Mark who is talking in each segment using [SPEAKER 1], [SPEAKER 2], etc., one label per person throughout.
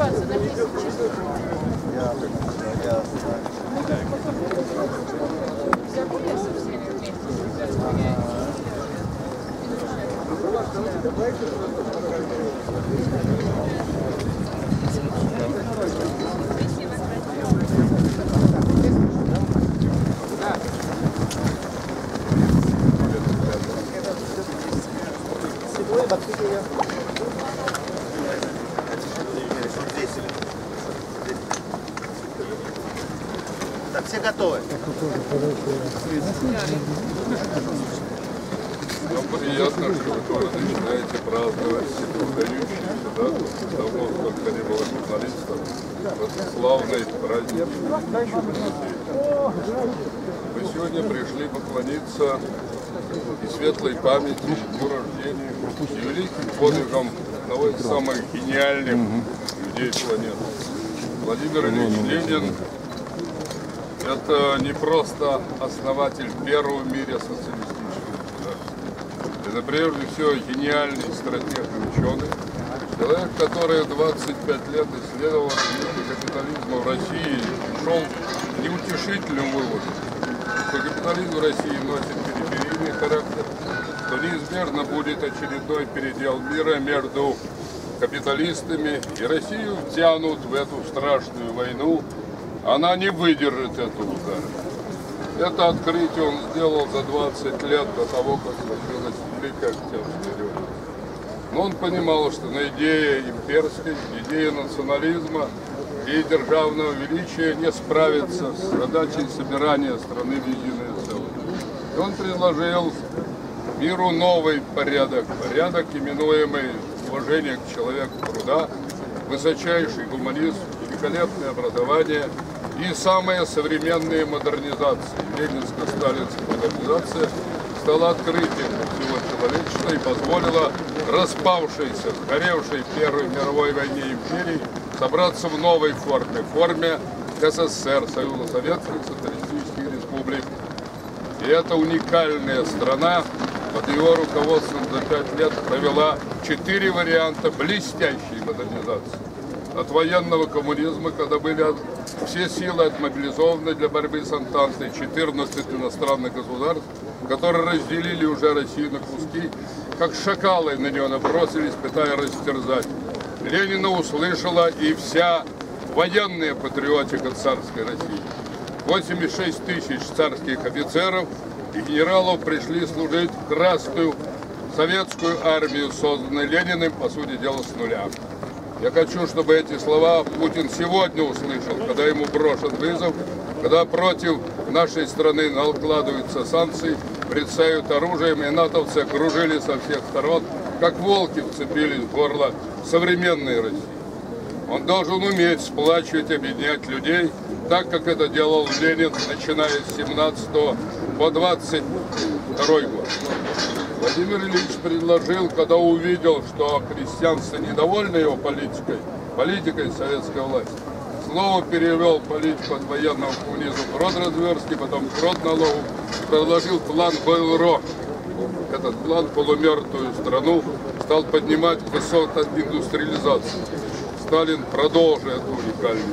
[SPEAKER 1] Так, все готовы?
[SPEAKER 2] Нам приятно, что вы тоже начинаете праздновать выдающийся, да, давно сколько не было журналистов, этот славный праздник. Мы сегодня пришли поклониться и светлой памяти, и дню рождения, и великим подвигам одного из самых гениальных людей планеты. Владимир Ильич Ленин – это не просто основатель первого в мире социалистического государства. Это прежде всего гениальный стратег и ученый, человек, который 25 лет исследовал развитие капитализма в России и шел к неутешительным выводам, что капитализм в России носит периферийный характер, что неизбежно будет очередной передел мира между капиталистами, и Россию втянут в эту страшную войну. Она не выдержит этого удара. Это открытие он сделал за 20 лет до того, как случилась Великая Октябрьская революция. Но он понимал, что на идее имперской, идее национализма и державного величия не справится с задачей собирания страны в единое целое. И он предложил миру новый порядок, именуемый уважение к человеку труда, высочайший гуманизм, великолепное образование и самые современные модернизации. Ленинско-сталинская модернизация стала открытием всего человечества и позволила распавшейся, сгоревшей в Первой мировой войне империи собраться в новой форме СССР, Союза Советских Социалистических Республик. И эта уникальная страна под его руководством за 5 лет провела 4 варианта блестящей модернизации. От военного коммунизма, когда были все силы отмобилизованы для борьбы с Антантой, 14 иностранных государств, которые разделили уже Россию на куски, как шакалы на нее набросились, пытаясь растерзать. Ленина услышала и вся военная патриотика царской России. 86 тысяч царских офицеров и генералов пришли служить в Красную советскую армию, созданную Лениным, по сути дела, с нуля. Я хочу, чтобы эти слова Путин сегодня услышал, когда ему брошен вызов, когда против нашей страны накладываются санкции, брецают оружием, и натовцы окружили со всех сторон, как волки вцепились в горло современной России. Он должен уметь сплачивать, объединять людей, так как это делал Ленин, начиная с 17 по 22 год. Владимир Ильич предложил, когда увидел, что крестьянство недовольно его политикой советской власти, снова перевел политику от военного коммунизма в продразверстки, потом в продналогу, предложил план БЛРО. Этот план полумертвую страну стал поднимать к высокой индустриализации. Сталин продолжил эту уникальную.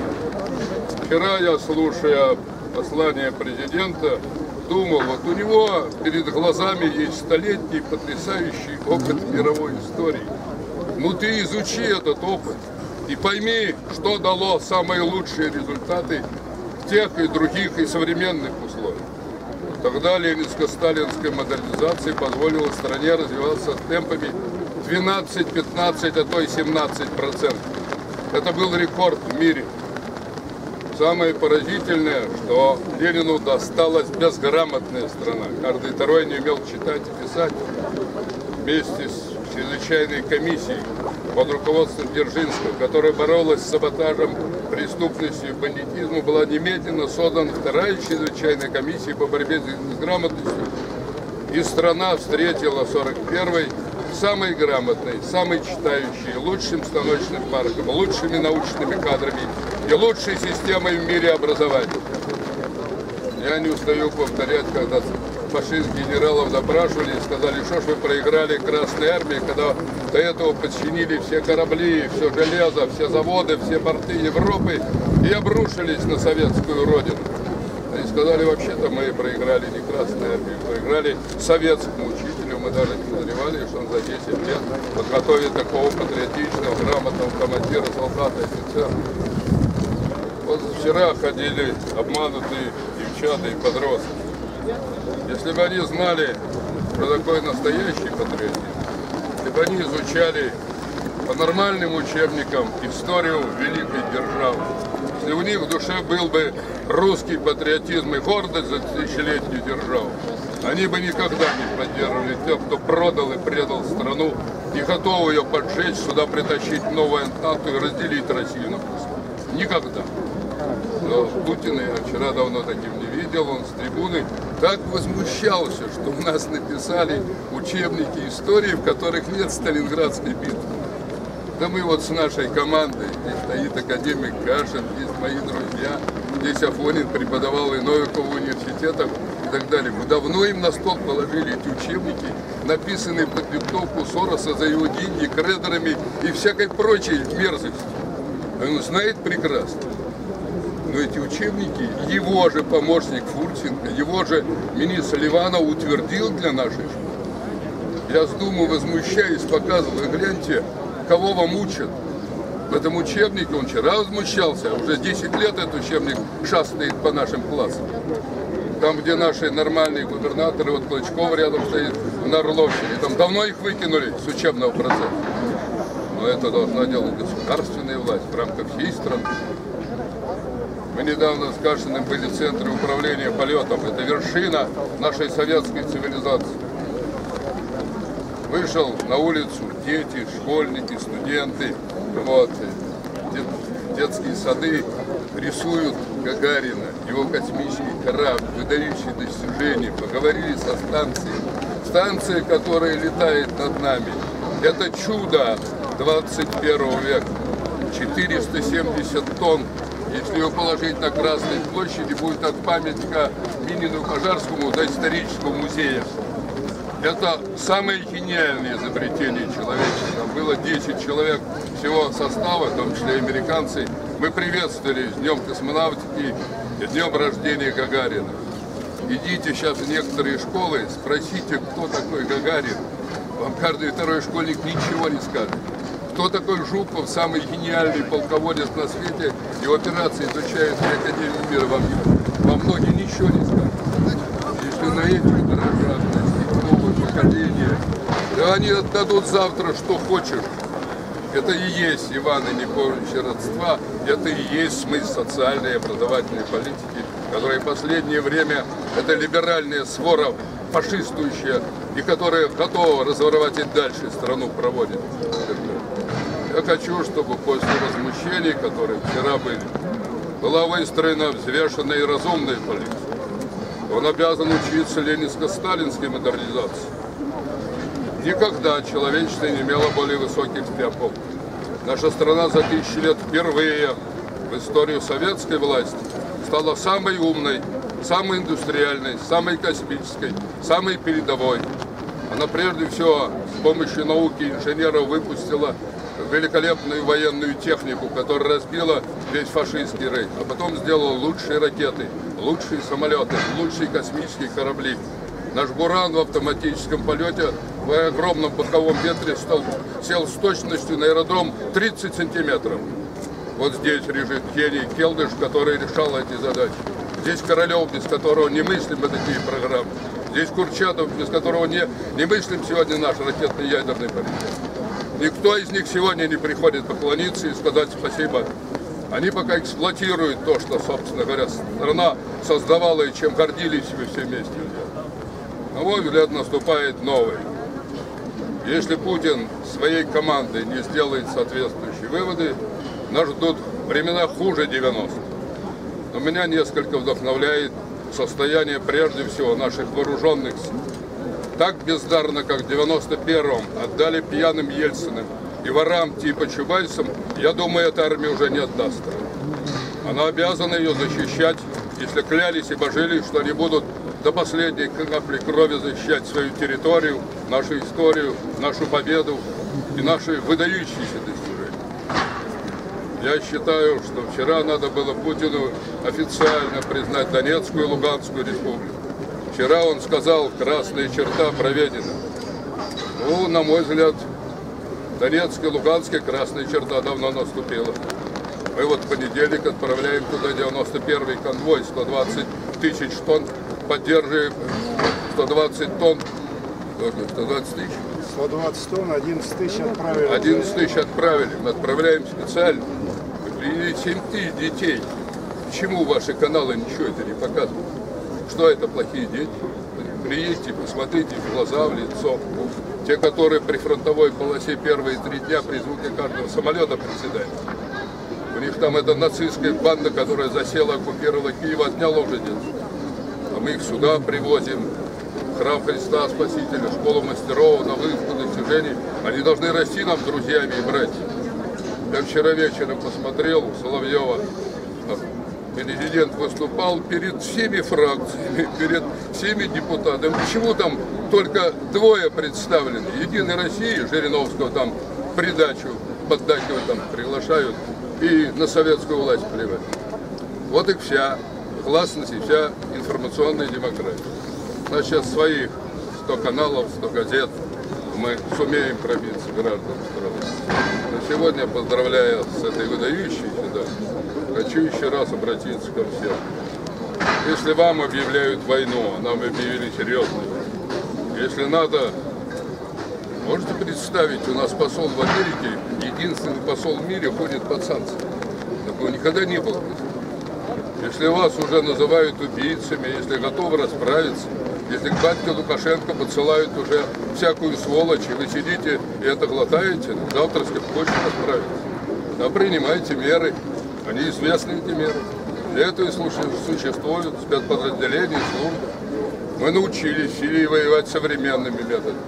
[SPEAKER 2] Вчера я, слушая послание президента, думал, вот у него перед глазами есть столетний потрясающий опыт мировой истории. Ну ты изучи этот опыт и пойми, что дало самые лучшие результаты в тех и других и современных условиях. Тогда ленинско-сталинская модернизация позволила стране развиваться темпами 12, 15, а то и 17%. Это был рекорд в мире. Самое поразительное, что Ленину досталась безграмотная страна. Каждый второй не умел читать и писать. Вместе с чрезвычайной комиссией под руководством Дзержинского, которая боролась с саботажем, преступностью и бандитизмом, была немедленно создана вторая чрезвычайная комиссия по борьбе с грамотностью. И страна встретила 41-й самый грамотный, самый читающий, лучшим станочным парком, лучшими научными кадрами и лучшей системой в мире образования. Я не устаю повторять, когда фашистских генералов допрашивали и сказали, что ж вы проиграли Красной Армии, когда до этого подчинили все корабли, все железо, все заводы, все порты Европы и обрушились на советскую родину. Они сказали, вообще-то мы проиграли не Красной Армии, проиграли советскому учителю. Мы даже не подозревали, что он за 10 лет подготовит такого патриотичного, грамотного командира, солдата, офицера. Вот вчера ходили обманутые девчата и подростки. Если бы они знали, что такое настоящий патриотизм, если бы они изучали по нормальным учебникам историю великой державы, если у них в душе был бы русский патриотизм и гордость за тысячелетнюю державу, они бы никогда не поддерживали тех, кто продал и предал страну, не готовы ее поджечь, сюда притащить новую антанту и разделить Россию на куски. Никогда. Но Путина я вчера давно таким не видел, он с трибуны так возмущался, что у нас написали учебники истории, в которых нет Сталинградской битвы. Да мы вот с нашей командой, здесь стоит академик Кашин, здесь мои друзья, здесь Афонин преподавал и Новиков в университетах и так далее. Мы давно им на стол положили эти учебники, написанные под диктовку Сороса за его деньги, кредерами и всякой прочей мерзостью. Он знает прекрасно. Но эти учебники, его же помощник Фурсенко, его же министр Ливанов утвердил для нашей школы. Я с Думы возмущаюсь, показываю, гляньте, кого вам учат. В этом учебнике он вчера возмущался, уже 10 лет этот учебник шастает по нашим классам. Там, где наши нормальные губернаторы, вот Клочков рядом стоит, на Орловщине, там давно их выкинули с учебного процесса. Но это должна делать государственная власть в рамках всей страны. Мы недавно с Кашиным были в центре управления полетом. Это вершина нашей советской цивилизации. Вышел на улицу дети, школьники, студенты, вот, детские сады рисуют Гагарина, его космический корабль, выдающие достижения. Поговорили со станцией. Станция, которая летает над нами, это чудо 21 века. 470 тонн. Если его положить на Красной площади, будет от памятника Минину Пожарскому до исторического музея. Это самое гениальное изобретение человечества. Там было 10 человек всего состава, в том числе американцы. Мы приветствовали с Днем космонавтики и Днем рождения Гагарина. Идите сейчас в некоторые школы, спросите, кто такой Гагарин. Вам каждый второй школьник ничего не скажет. Кто такой Жуков, самый гениальный полководец на свете, его операции изучают в Академии мира, вам многие ничего не скажут. Если на этих дрожжах достичь новое поколение, да они отдадут завтра, что хочешь. Это и есть, Иван, и не помнящее родства, это и есть смысл социальной и образовательной политики, которая в последнее время, это либеральная свора, фашистующая, и которая готова разворовать и дальше страну проводит. Я хочу, чтобы после возмущений, которые вчера были, была выстроена взвешенная и разумная политика. Он обязан учиться ленинско-сталинской модернизации. Никогда человечество не имело более высоких темпов. Наша страна за 1000 лет впервые в историю советской власти стала самой умной, самой индустриальной, самой космической, самой передовой. Она прежде всего с помощью науки и инженеров выпустила великолепную военную технику, которая разбила весь фашистский рейх, а потом сделала лучшие ракеты, лучшие самолеты, лучшие космические корабли. Наш Буран в автоматическом полете в огромном боковом ветре сел с точностью на аэродром 30 сантиметров. Вот здесь лежит гений Келдыш, который решал эти задачи. Здесь Королев, без которого немыслимы такие программы. Здесь Курчатов, без которого не мыслим сегодня наш ракетно-ядерный паритет. Никто из них сегодня не приходит поклониться и сказать спасибо. Они пока эксплуатируют то, что, собственно говоря, страна создавала и чем гордились вы все вместе. На мой взгляд, наступает новый. Если Путин своей командой не сделает соответствующие выводы, нас ждут времена хуже 90-х. Но меня несколько вдохновляет состояние прежде всего наших вооруженных сил. Так бездарно, как в 91-м отдали пьяным Ельциным и ворам типа Чубайсам, я думаю, эта армия уже не отдаст. Она обязана ее защищать, если клялись и божились, что они будут до последней капли крови защищать свою территорию, нашу историю, нашу победу и наши выдающиеся достижения. Я считаю, что вчера надо было Путину официально признать Донецкую и Луганскую республику. Вчера он сказал, красная черта проведена. Ну, на мой взгляд, Донецкая и Луганская красная черта давно наступила. Мы вот в понедельник отправляем туда 91-й конвой, 120 тысяч тонн, поддерживаем 120 тонн, 120 тысяч.
[SPEAKER 3] 120 тонн, 11 тысяч отправили.
[SPEAKER 2] 11 тысяч отправили. Мы отправляем специально. Мы привели 7 тысяч детей. Почему ваши каналы ничего это не показывают? Что это плохие дети? Приедьте, посмотрите в глаза, в лицо. Те, которые при фронтовой полосе первые 3 дня при звуке каждого самолета приседают. У них там эта нацистская банда, которая засела, оккупировала Киев, отняла уже детей. А мы их сюда привозим. Храм Христа Спасителя, школу мастеров, на выставку достижений. Они должны расти нам друзьями и братьями. Я вчера вечером посмотрел Соловьева. Президент выступал перед всеми фракциями, перед всеми депутатами. Почему там только 2 представлены? Единой России, Жириновского там придачу поддакивают, там приглашают и на советскую власть плевать. Вот их вся гласность и вся информационная демократия. У нас сейчас своих 100 каналов, 100 газет. Мы сумеем пробиться граждан страны. Но сегодня, поздравляя с этой выдающейся датой, хочу еще раз обратиться ко всем. Если вам объявляют войну, а нам объявили серьезную, если надо, можете представить, у нас посол в Америке, единственный посол в мире, ходит под санкции. Такого никогда не было. Если вас уже называют убийцами, если готовы расправиться, если к батьке Лукашенко подсылают уже всякую сволочь, и вы сидите и это глотаете, завтра хочет расправиться. Да принимайте меры, они известны, эти меры. Для этого и существуют спецподразделения, службы. Мы научились в Сирии воевать современными методами.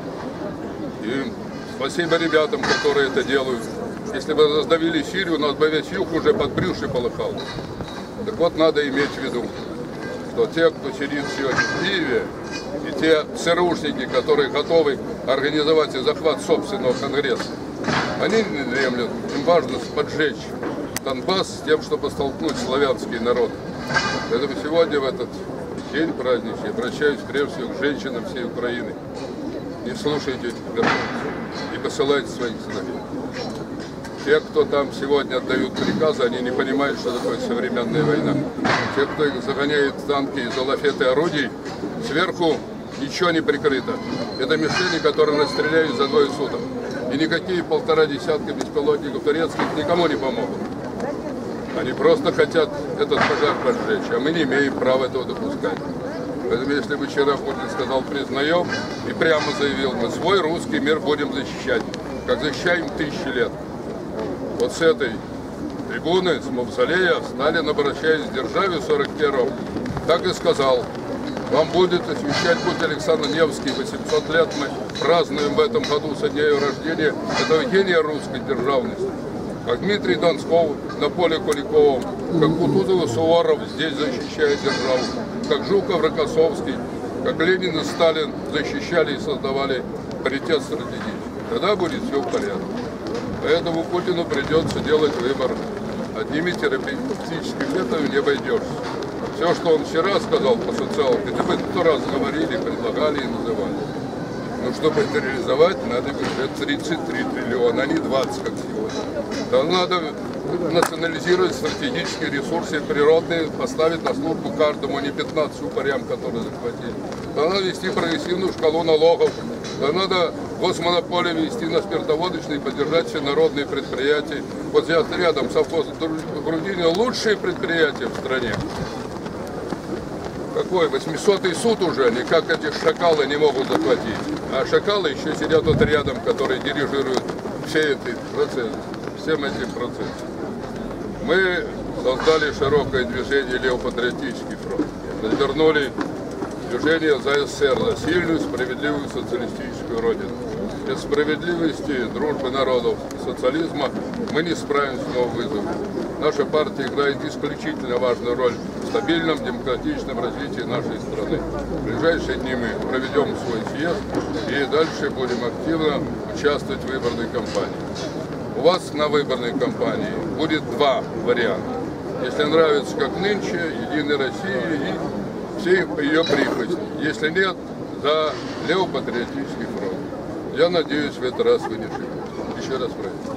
[SPEAKER 2] И спасибо ребятам, которые это делают. Если бы раздавили Сирию, у нас бы весь юг уже под брюшей полыхал. Так вот, надо иметь в виду, что те, кто сидит сегодня в Киеве, и те ЦРУшники, которые готовы организовать и захват собственного Конгресса, они не дремлют. Им важно поджечь Донбасс с тем, чтобы столкнуть славянские народы. Поэтому сегодня, в этот день праздничный, обращаюсь прежде всего к женщинам всей Украины. Не слушайте этих верховцев и посылайте своих сыновей. Те, кто там сегодня отдают приказы, они не понимают, что такое современная война. Те, кто их загоняет в танки из лафеты орудий, сверху ничего не прикрыто. Это мишени, которые расстреляют за 2 суток. И никакие 1,5 десятка беспилотников турецких никому не помогут. Они просто хотят этот пожар поджечь, а мы не имеем права этого допускать. Поэтому, если бы вчера Путин сказал, признаем, и прямо заявил, мы свой русский мир будем защищать, как защищаем 1000 лет. Вот с этой трибуны, с мавзолея, Сталин, обращаясь к державе в 41-м, так и сказал, вам будет освещать путь Александр Невский. 800 лет мы празднуем в этом году со дня рождения этого гения русской державности. Как Дмитрий Донсков на поле Куликовом, как Кутузов и Суворов здесь защищает державу, как Жуков, Рокоссовский, как Ленин и Сталин защищали и создавали паритет стратегический. Тогда будет все в порядке. Поэтому Путину придется делать выбор. Одними терапевтическими методами не обойдешься. Все, что он вчера сказал по социалке, это мы 100 раз говорили, предлагали и называли. Но чтобы это реализовать, надо бюджет 33 триллиона, а не 20, как сегодня. Да надо национализировать стратегические ресурсы природные, поставить на службу каждому, а не 15 упырям, которые захватили. Да надо вести прогрессивную шкалу налогов. Да надо госмонополию вести на спиртоводочные и поддержать все народные предприятия. Вот здесь рядом совхоз Грудине лучшие предприятия в стране. Какой? 800-й суд уже, никак эти шакалы не могут захватить. А шакалы еще сидят вот рядом, которые дирижируют все эти процессы, всем этим процессом. Мы создали широкое движение Левопатриотический фронт. Развернули движение за СССР, за сильную, справедливую социалистическую родину. без справедливости, дружбы народов, социализма мы не справимся с новым вызовом. Наша партия играет исключительно важную роль в стабильном демократичном развитии нашей страны. В ближайшие дни мы проведем свой съезд и дальше будем активно участвовать в выборной кампании. У вас на выборной кампании будет два варианта. Если нравится, как нынче, Единая Россия и все ее прихвостни. Если нет, за левопатриотический фронт. Я надеюсь, в этот раз вы не ошибетесь. Еще раз спасибо.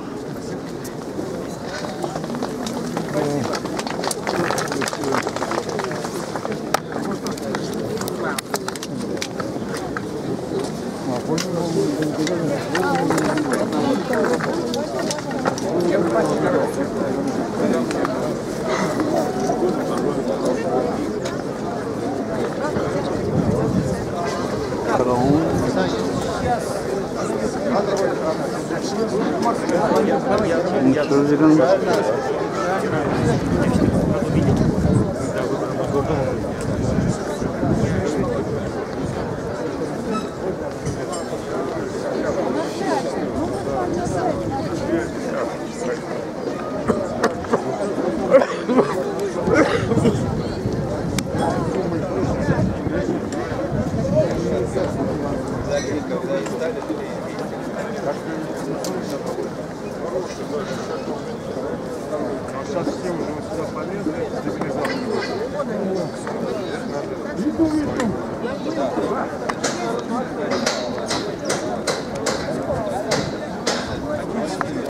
[SPEAKER 3] Сейчас все уже сюда полезли,